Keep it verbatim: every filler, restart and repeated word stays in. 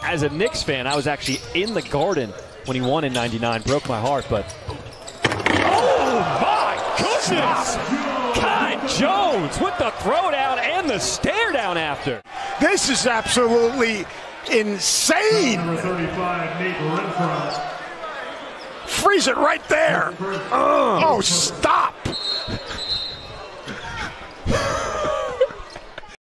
as a Knicks fan, I was actually in the Garden when he won in ninety-nine. Broke my heart, but oh my goodness! Kai Jones with the throwdown and the stare down after. This is absolutely insane. Number thirty-five, Nate Renfro. Freeze it right there. Oh, stop.